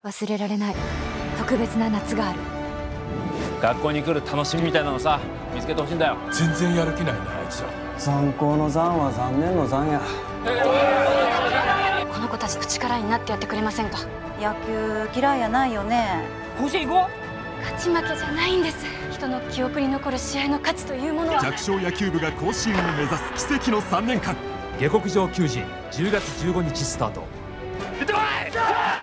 忘れられない特別な夏がある。 学校に来る楽しみみたいなのさ、見つけてほしいんだよ。 全然やる気ないな、あいつら。 残高の残は残念の残や。 この子たちの力になってやってくれませんか？ 野球嫌いやないよね。 甲子園行こ勝ち負けじゃないんです。人の記憶に残る試合の価値というものは。 弱小野球部が甲子園を目指す奇跡の3年間。 下克上球児10月15日スタート。 行ってこい！